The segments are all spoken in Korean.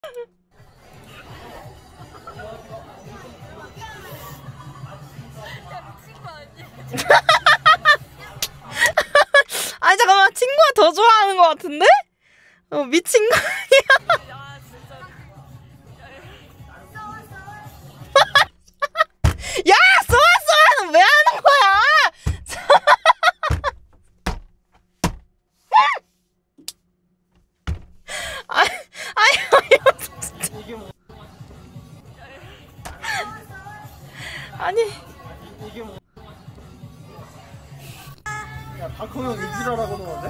아니 잠깐만, 친구가 더 좋아하는 것 같은데? 미친 거 아니야? 야, 쏘아쏘아는 왜 하는 거야? 아니 이게 뭐? 야, 박홍영 이지라라고 넣었네?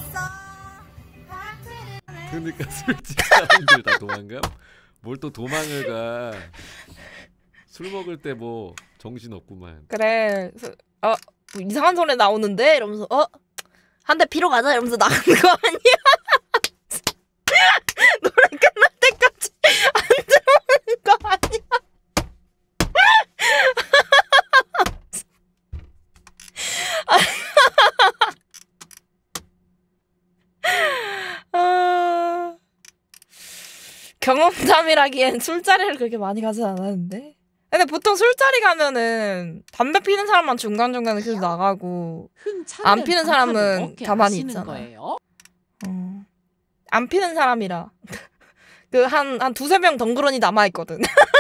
그러니까 술집 사람들 다 도망가? 뭘 또 도망을 가? 술 먹을 때 뭐 정신 없구만. 그래. 뭐 이상한 소리 나오는데 이러면서 한 대 피러 가자 이러면서 나가는 거 아니야? 노래 끝날 때까지 안 들어오는 거 아니야? 경험담이라기엔 술자리를 그렇게 많이 가진 않았는데. 근데 보통 술자리 가면은 담배 피는 사람만 중간중간에 계속 나가고 안 피는 사람은 가만히 있잖아. 안 피는 사람이라 그 한 두세 명 덩그러니 남아있거든.